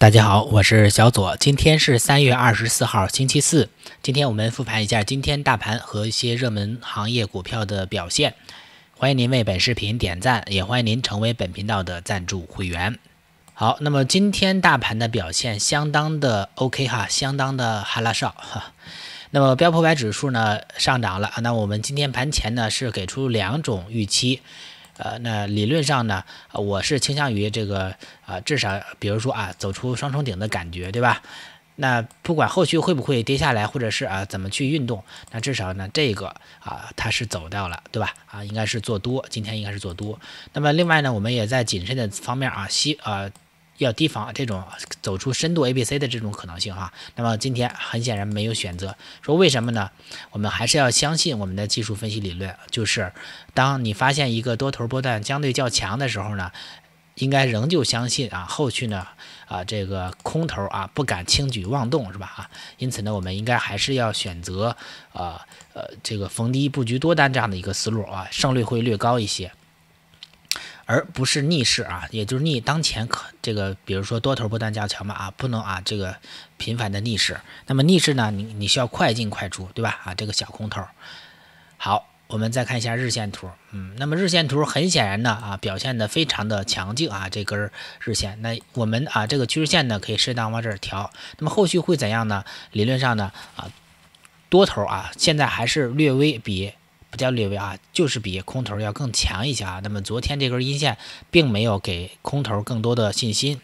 大家好，我是小左。今天是3月24号，星期四。今天我们复盘一下今天大盘和一些热门行业股票的表现。欢迎您为本视频点赞，也欢迎您成为本频道的赞助会员。好，那么今天大盘的表现相当的 OK 哈，相当的哈拉少哈。那么标普500指数呢上涨了，那我们今天盘前呢是给出两种预期。那理论上呢，我是倾向于这个至少比如说走出双重顶的感觉，对吧？那不管后续会不会跌下来，或者是怎么去运动，那至少呢这个它是走到了，对吧？应该是做多，今天应该是做多。那么另外呢，我们也在谨慎的方面要提防这种走出深度 ABC 的这种可能性哈。那么今天很显然没有选择，说为什么呢？我们还是要相信我们的技术分析理论，就是当你发现一个多头波段相对较强的时候呢，应该仍旧相信后续呢这个空头不敢轻举妄动，是吧？因此呢，我们应该还是要选择这个逢低布局多单这样的一个思路胜率会略高一些。而不是逆势也就是逆当前这个，比如说多头波段较强嘛不能这个频繁的逆势。那么逆势呢，你需要快进快出，对吧？这个小空头。好，我们再看一下日线图，那么日线图很显然呢表现的非常的强劲这根日线。那我们这个趋势线呢可以适当往这儿调。那么后续会怎样呢？理论上呢多头现在还是略微不叫略微就是比空头要更强一些那么昨天这根阴线并没有给空头更多的信心。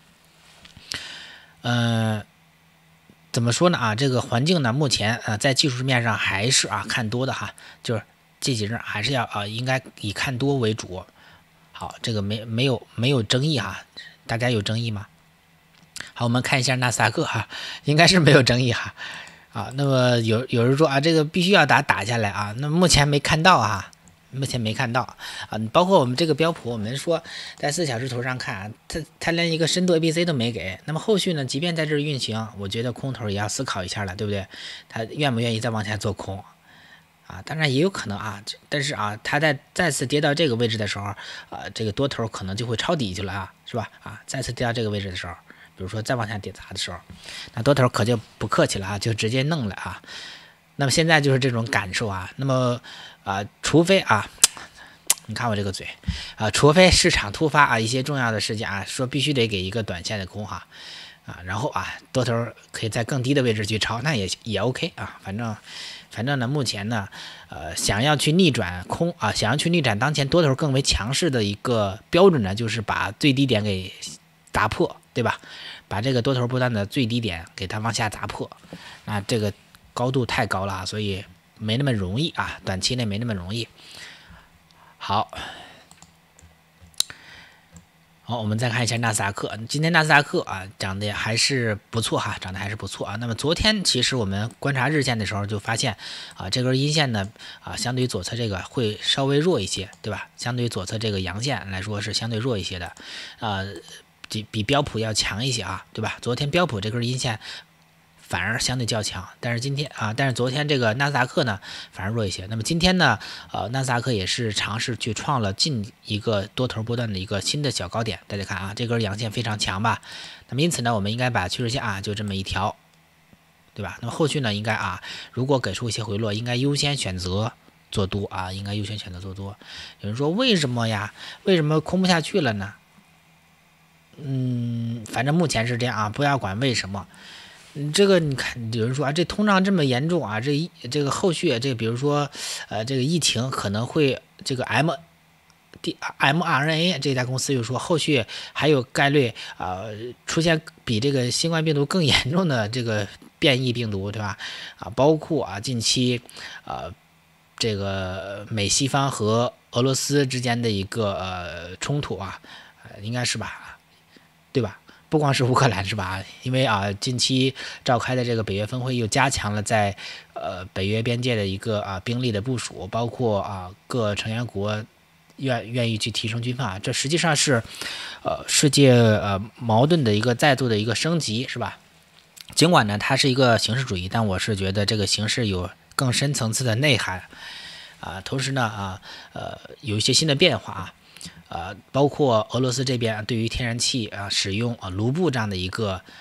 怎么说呢这个环境呢，目前在技术面上还是看多的就是这几日还是要应该以看多为主。好，这个没有争议大家有争议吗？好，我们看一下纳斯达克应该是没有争议那么有人说这个必须要打下来那目前没看到目前没看到包括我们这个标普，我们说在4小时图上看它连一个深度 ABC 都没给。那么后续呢，即便在这儿运行，我觉得空头也要思考一下了，对不对？他愿不愿意再往下做空当然也有可能但是它再次跌到这个位置的时候这个多头可能就会抄底去了是吧？再次跌到这个位置的时候，比如说再往下跌砸的时候，那多头可就不客气了就直接弄了那么现在就是这种感受那么除非你看我这个嘴除非市场突发一些重要的事件说必须得给一个短线的空然后多头可以在更低的位置去抄，那也 OK 反正呢，目前呢想要去逆转空想要去逆转当前多头更为强势的一个标准呢，就是把最低点给打破，对吧？把这个多头波段的最低点给它往下砸破，那这个高度太高了所以没那么容易短期内没那么容易。好，我们再看一下纳斯达克。今天纳斯达克涨得还是不错涨得还是不错那么昨天其实我们观察日线的时候就发现这根阴线呢相对于左侧这个会稍微弱一些，对吧？相对于左侧这个阳线来说是相对弱一些的比标普要强一些对吧？昨天标普这根阴线反而相对较强，但是昨天这个纳斯达克呢反而弱一些。那么今天呢纳斯达克也是尝试去创了近一个多头波段的一个新的小高点，大家看这根阳线非常强吧？那么因此呢，我们应该把趋势线就这么一条，对吧？那么后续呢应该如果给出一些回落，应该优先选择做多应该优先选择做多。有人说为什么呀？为什么空不下去了呢？反正目前是这样不要管为什么。这个你看，有人说这通胀这么严重这个后续比如说这个疫情可能会这个 mRNA 这家公司又说后续还有概率出现比这个新冠病毒更严重的这个变异病毒，对吧？包括近期这个美西方和俄罗斯之间的一个冲突应该是吧，对吧？不光是乌克兰是吧？因为近期召开的这个北约峰会又加强了在北约边界的一个兵力的部署，包括各成员国愿意去提升军范这实际上是世界矛盾的一个再度的一个升级，是吧？尽管呢它是一个形式主义，但我是觉得这个形式有更深层次的内涵同时呢有一些新的变化包括俄罗斯这边对于天然气使用卢布这样的一个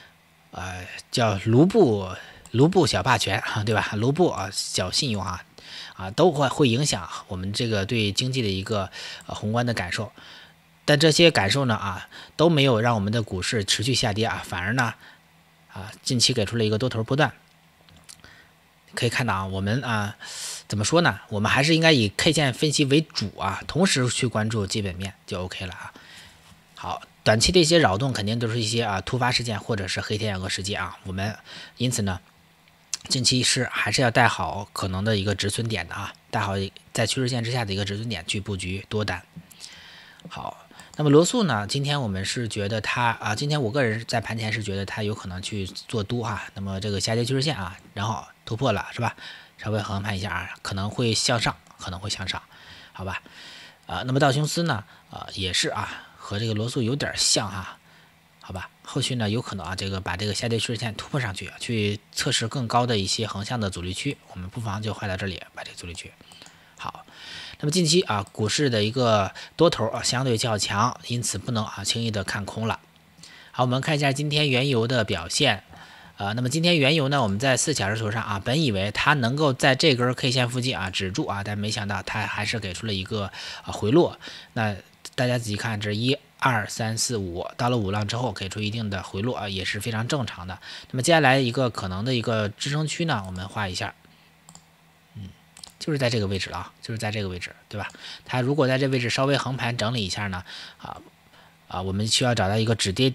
叫卢布小霸权啊，对吧？卢布啊小信用都会影响我们这个对经济的一个宏观的感受。但这些感受呢都没有让我们的股市持续下跌反而呢近期给出了一个多头波段。可以看到我们怎么说呢？我们还是应该以 K 线分析为主同时去关注基本面就 OK 了好，短期的一些扰动肯定都是一些突发事件或者是黑天鹅事件我们因此呢，近期还是要带好可能的一个止损点的带好在趋势线之下的一个止损点去布局多单。好。那么罗素呢？今天我们是觉得它今天我个人在盘前是觉得它有可能去做多那么这个下跌趋势线然后突破了是吧？稍微横盘一下可能会向上，好吧？那么道琼斯呢？也是和这个罗素有点像好吧？后续呢有可能这个把这个下跌趋势线突破上去，去测试更高的一些横向的阻力区，我们不妨就画到这里，把这个阻力区。好。那么近期股市的一个多头相对较强，因此不能轻易的看空了。好，我们看一下今天原油的表现。那么今天原油呢，我们在4小时图上本以为它能够在这根 K 线附近止住但没想到它还是给出了一个回落。那大家仔细看，这1、2、3、4、5到了5浪之后给出一定的回落也是非常正常的。那么接下来一个可能的一个支撑区呢，我们画一下。就是在这个位置了就是在这个位置，对吧？它如果在这位置稍微横盘整理一下呢，我们需要找到一个止跌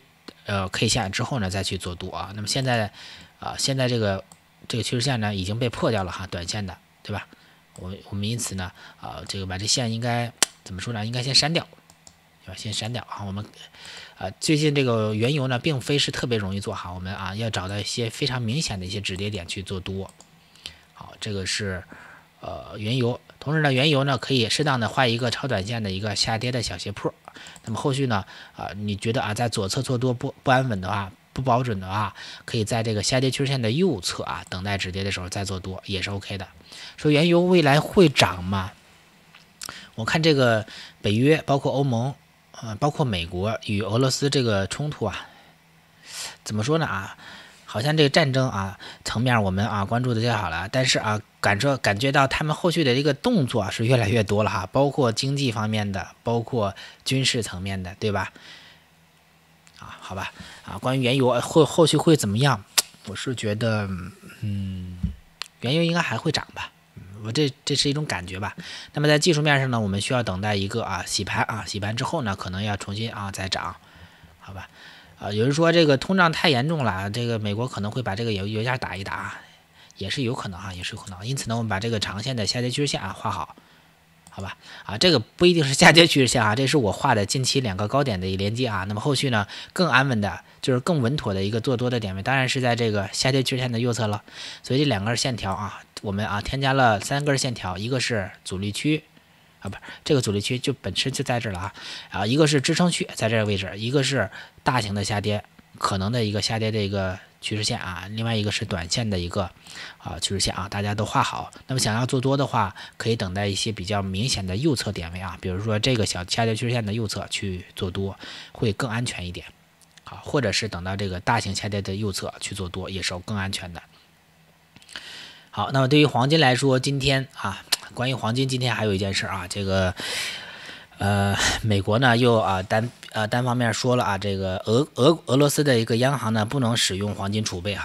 K 线之后呢，再去做多那么现在这个趋势线呢已经被破掉了短线的，对吧？我们因此呢这个把这线应该怎么说呢？应该先删掉，对吧？先删掉我们最近这个原油呢，并非是特别容易做我们要找到一些非常明显的一些止跌点去做多。好，这个是。原油，同时呢，原油呢可以适当的画一个超短线的一个下跌的小斜坡。那么后续呢，你觉得在左侧做多不安稳的话，不保准的话，可以在这个下跌趋势线的右侧等待止跌的时候再做多，也是 OK 的。说原油未来会涨吗？我看这个北约包括欧盟，包括美国与俄罗斯这个冲突怎么说呢好像这个战争层面我们关注的较好了，但是感觉到他们后续的这个动作是越来越多了包括经济方面的，包括军事层面的，对吧？好吧关于原油后续会怎么样？我是觉得原油应该还会涨吧，这是一种感觉吧。那么在技术面上呢，我们需要等待一个洗盘洗盘之后呢，可能要重新再涨，好吧？有人说这个通胀太严重了，这个美国可能会把这个油价打一打，也是有可能也是有可能。因此呢，我们把这个长线的下跌趋势线画好，好吧？这个不一定是下跌趋势线这是我画的近期2个高点的一连接那么后续呢，更安稳的，就是更稳妥的一个做多的点位，当然是在这个下跌趋势线的右侧了。所以这2根线条我们添加了3根线条，一个是阻力区。不是这个阻力区就本身就在这了一个是支撑区在这个位置，一个是大型的下跌可能的一个下跌的一个趋势线另外一个是短线的一个趋势线大家都画好。那么想要做多的话，可以等待一些比较明显的右侧点位比如说这个小下跌趋势线的右侧去做多，会更安全一点或者是等到这个大型下跌的右侧去做多，也是更安全的。好，那么对于黄金来说，今天关于黄金今天还有一件事这个美国呢又单方面说了这个俄罗斯的一个央行呢不能使用黄金储备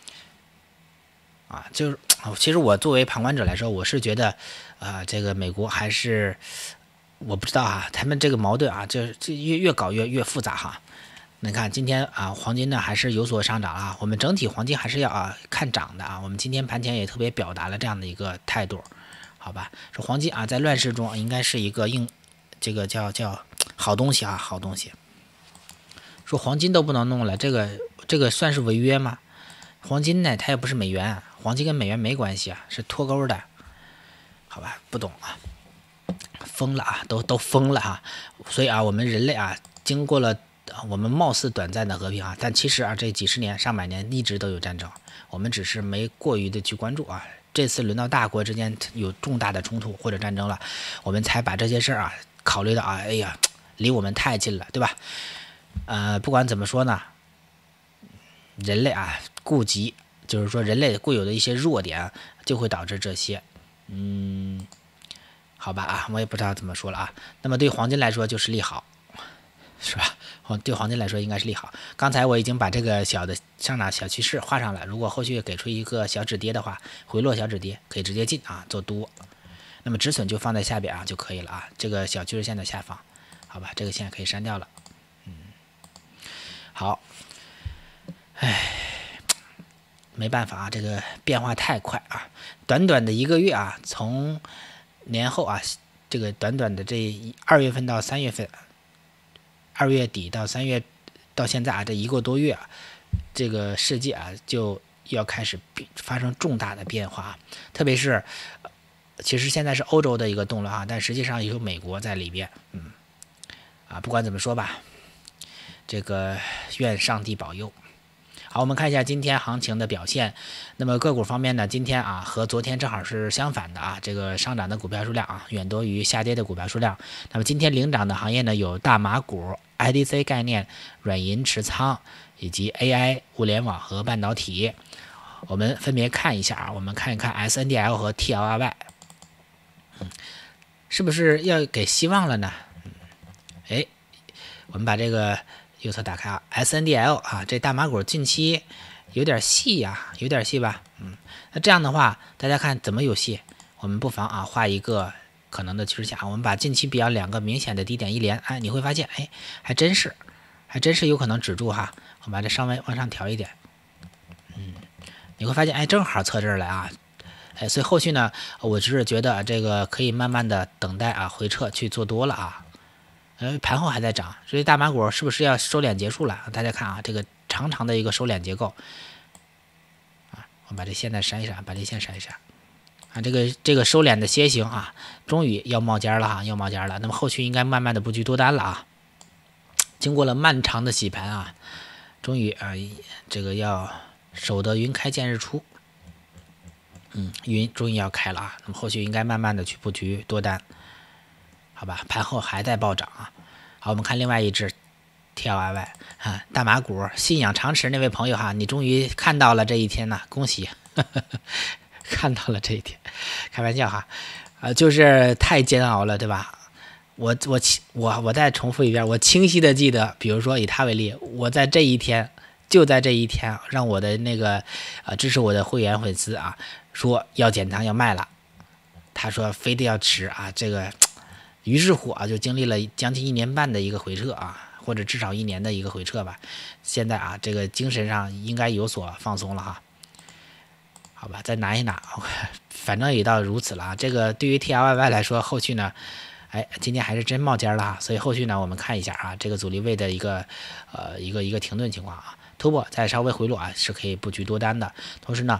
就是其实我作为旁观者来说，我是觉得这个美国还是我不知道他们这个矛盾这越搞越复杂你看今天黄金呢还是有所上涨我们整体黄金还是要看涨的我们今天盘前也特别表达了这样的一个态度，好吧？说黄金在乱世中应该是一个这个叫好东西好东西。说黄金都不能弄了，这个算是违约吗？黄金呢，它也不是美元，黄金跟美元没关系是脱钩的，好吧？不懂疯了都疯了所以我们人类经过了我们貌似短暂的和平但其实这几十年上百年一直都有战争，我们只是没过于的去关注这次轮到大国之间有重大的冲突或者战争了，我们才把这些事考虑到哎呀离我们太近了，对吧？不管怎么说呢， 人类啊顾及，就是说人类固有的一些弱点，就会导致这些。好吧啊，我也不知道怎么说了啊。那么对黄金来说就是利好，是吧？对黄金来说应该是利好。刚才我已经把这个小的上涨小趋势画上了，如果后续给出一个小止跌的话，回落小止跌可以直接进啊，做多。那么止损就放在下边啊就可以了啊，这个小趋势线的下方，好吧，这个线可以删掉了。好，没办法啊，这个变化太快啊，短短的1个月啊，从年后啊，这个短短的这2月份到3月份，2月底到3月到现在啊，这1个多月啊，这个世界啊就要开始发生重大的变化，特别是其实现在是欧洲的一个动乱啊，但实际上也有美国在里边，不管怎么说吧，这个愿上帝保佑。好，我们看一下今天行情的表现。那么个股方面呢，今天啊和昨天正好是相反的啊，这个上涨的股票数量啊远多于下跌的股票数量。那么今天领涨的行业呢有大麻股、IDC 概念、软银持仓以及 AI、物联网和半导体。我们分别看一下啊，我们看一看 SNDL 和 TLY，是不是要给希望了呢？我们把这个右侧打开啊 ，SNDL 啊，这大麻股近期有点细呀，有点细吧？那这样的话，大家看怎么有戏？我们不妨啊画一个可能的趋势线，我们把近期比较2个明显的低点一连，你会发现，还真是有可能止住哈。我把这稍微往上调一点，你会发现，正好测这儿来啊。所以后续呢，我只是觉得这个可以慢慢的等待啊回撤去做多了啊。盘后还在涨，所以大麻股是不是要收敛结束了？大家看啊，这个长长的一个收敛结构啊，我把这线再删一删，把这线删一删啊，这个收敛的楔形啊，终于要冒尖了哈，要冒尖了。那么后续应该慢慢的布局多单了啊。经过了漫长的洗盘啊，终于这个要守得云开见日出，云终于要开了啊。那么后续应该慢慢的去布局多单。好吧，盘后还在暴涨啊。好，我们看另外一只 TLY 啊，大麻股信仰长持那位朋友哈，你终于看到了这一天呐，恭喜，看到了这一天，开玩笑哈，就是太煎熬了，对吧？我再重复一遍，我清晰的记得，比如说以他为例，我在这一天，就在这一天，让我的那个支持我的会员粉丝啊，说要减仓要卖了，他说非得要持啊，这个。于是乎啊，就经历了将近1年半的一个回撤啊，或者至少1年的一个回撤吧。现在啊，这个精神上应该有所放松了哈。好吧，再拿一拿，反正也到如此了啊。这个对于 TLY 来说，后续呢，今天还是真冒尖了哈。所以后续呢，我们看一下啊，这个阻力位的一个停顿情况啊，突破再稍微回落啊，是可以布局多单的。同时呢，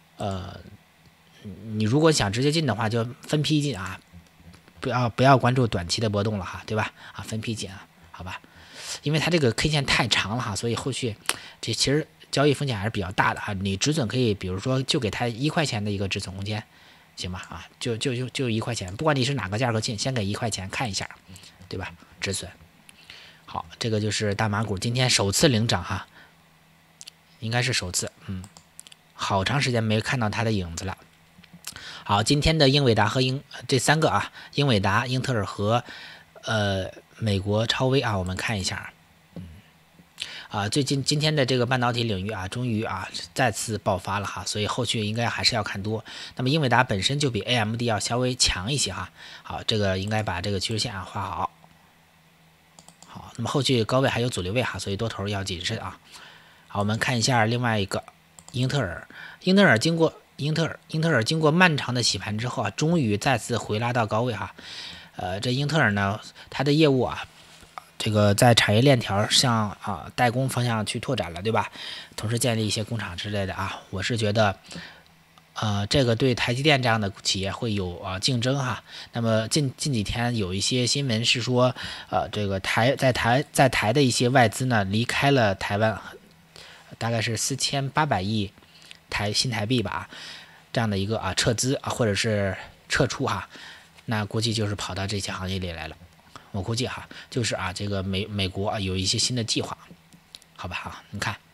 你如果想直接进的话，就分批进啊。不要关注短期的波动了哈，对吧？分批进啊，好吧？因为它这个 K 线太长了哈，所以后续这其实交易风险还是比较大的啊。你止损可以，比如说就给它1块钱的一个止损空间，行吧？就1块钱，不管你是哪个价格进，先给1块钱看一下，对吧？止损。好，这个就是大麻股今天首次领涨哈，应该是首次，好长时间没看到它的影子了。好，今天的英伟达和这3个啊，英伟达、英特尔和美国超微啊，我们看一下最近今天的这个半导体领域啊，终于啊再次爆发了哈，所以后续应该还是要看多。那么英伟达本身就比 AMD 要稍微强一些哈。好，这个应该把这个趋势线画好。好，那么后续高位还有阻力位哈，所以多头要谨慎啊。好，我们看一下另外一个英特尔经过漫长的洗盘之后啊，终于再次回拉到高位哈。这英特尔呢，它的业务啊，这个在产业链条向代工方向去拓展了，对吧？同时建立一些工厂之类的啊，我是觉得，这个对台积电这样的企业会有竞争哈。那么近几天有一些新闻是说，这个在台的一些外资呢离开了台湾，大概是4800亿。新台币吧，这样的一个撤资或者是撤出哈，那估计就是跑到这些行业里来了。我估计哈，就是这个美国有一些新的计划，好吧哈，你看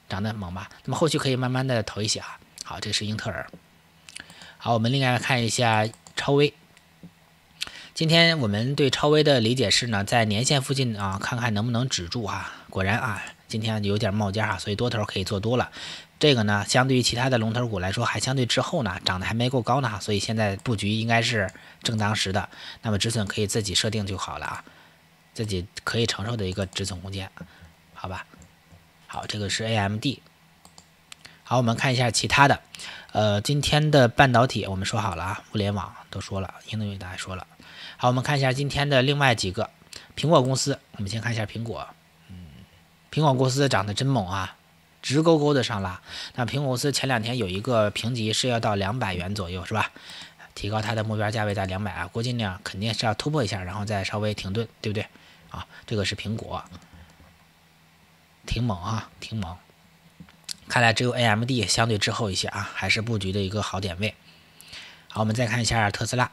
涨得猛吧？那么后续可以慢慢的投一些啊。好，这是英特尔。好，我们另外看一下超微。今天我们对超微的理解是呢，在年线附近啊，看看能不能止住啊。果然啊，今天有点冒尖啊，所以多头可以做多了。这个呢，相对于其他的龙头股来说，还相对滞后呢，涨得还没够高呢，所以现在布局应该是正当时的。那么止损可以自己设定就好了啊，自己可以承受的一个止损空间，好吧？好，这个是 AMD。好，我们看一下其他的。今天的半导体我们说好了啊，物联网都说了，英特尔大家说了。好，我们看一下今天的另外几个苹果公司。我们先看一下苹果，苹果公司涨得真猛啊，直勾勾的上拉。那苹果公司前2天有一个评级是要到200元左右，是吧？提高它的目标价位在200啊，估计呢肯定是要突破一下，然后再稍微停顿，对不对？啊，这个是苹果，挺猛啊，挺猛。看来只有 AMD 相对滞后一些啊，还是布局的一个好点位。好，我们再看一下特斯拉。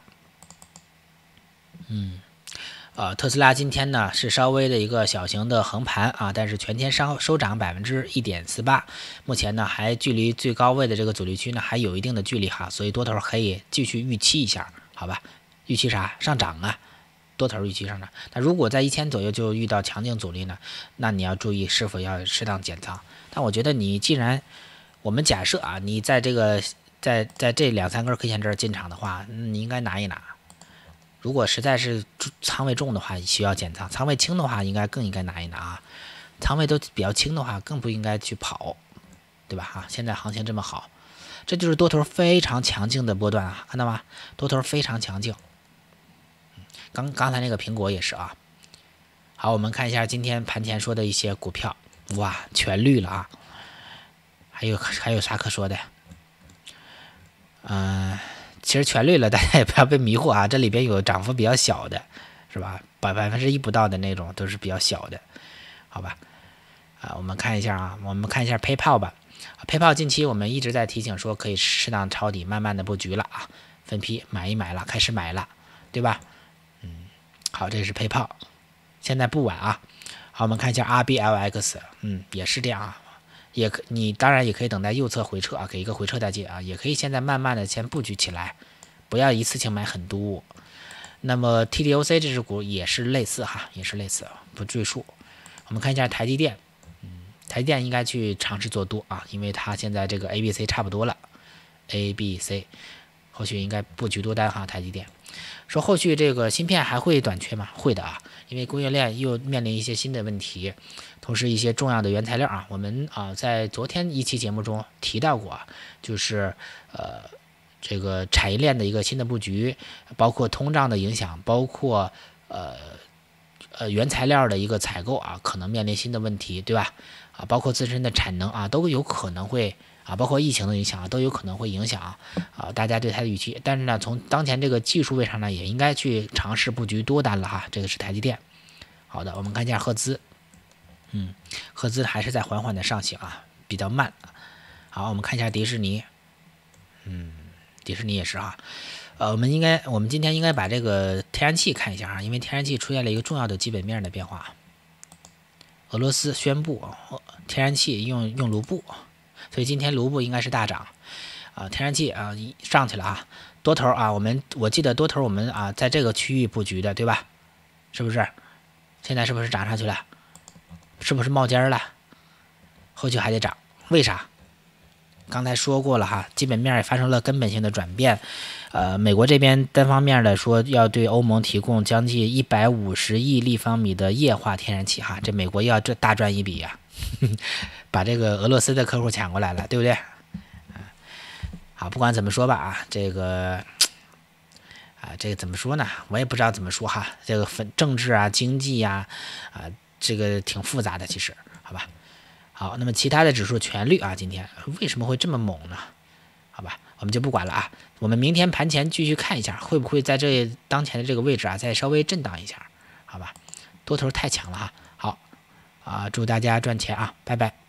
特斯拉今天呢是稍微的一个小型的横盘啊，但是全天收涨1.48%，目前呢还距离最高位的这个阻力区呢还有一定的距离哈，所以多头可以继续预期一下，好吧？预期啥？上涨啊，多头预期上涨。那如果在1000左右就遇到强劲阻力呢，那你要注意是否要适当减仓。但我觉得你既然我们假设啊，你在这个在这2-3根 K 线这儿进场的话，你应该拿一拿。如果实在是仓位重的话，需要减仓；仓位轻的话，更应该拿一拿啊。仓位都比较轻的话，更不应该去跑，对吧？现在行情这么好，这就是多头非常强劲的波段啊，看到吗？多头非常强劲。刚才那个苹果也是啊。好，我们看一下今天盘前说的一些股票，哇，全绿了啊。还有啥可说的？其实全绿了，大家也不要被迷惑啊，这里边有涨幅比较小的，是吧？1%不到的那种都是比较小的，好吧？我们看一下 PayPal 吧。PayPal 近期我们一直在提醒说可以适当抄底，慢慢的布局了啊，分批买了，开始买了，对吧？好，这是 PayPal， 现在不晚啊。好，我们看一下 RBLX， 也是这样啊。你当然也可以等待右侧回撤啊，给一个回撤再进啊，也可以现在慢慢的先布局起来，不要一次性买很多。那么 TDOC 这只股也是类似哈，不赘述。我们看一下台积电，台积电应该去尝试做多啊，因为它现在这个 ABC 差不多了 ，ABC 后续应该布局多单哈，台积电。说后续这个芯片还会短缺吗？会的啊，因为供应链又面临一些新的问题，同时一些重要的原材料啊，我们在昨天一期节目中提到过，就是这个产业链的一个新的布局，包括通胀的影响，包括原材料的一个采购啊，可能面临新的问题，对吧？包括自身的产能啊，都有可能会。包括疫情的影响都有可能会影响大家对它的预期。但是呢，从当前这个技术位上呢，也应该去尝试布局多单了哈。这个是台积电。好的，我们看一下赫兹，赫兹还是在缓缓的上行啊，比较慢。好，我们看一下迪士尼，迪士尼也是哈。我们今天应该把这个天然气看一下啊，因为天然气出现了一个重要的基本面的变化。俄罗斯宣布天然气用卢布。所以今天卢布应该是大涨，天然气上去了啊，多头啊，我记得多头我们在这个区域布局的，对吧？是不是？现在是不是涨上去了？是不是冒尖了？后续还得涨，为啥？刚才说过了哈，基本面也发生了根本性的转变，美国这边单方面的说要对欧盟提供将近150亿立方米的液化天然气哈，这美国要大赚一笔呀。把这个俄罗斯的客户抢过来了，对不对？好，不管怎么说吧这个怎么说呢？我也不知道怎么说哈。这个政治经济这个挺复杂的，其实，好吧。好，那么其他的指数全绿今天为什么会这么猛呢？好吧，我们就不管了啊。我们明天盘前继续看一下，会不会在这当前的这个位置再稍微震荡一下，好吧？多头太强了哈。好。祝大家赚钱拜拜。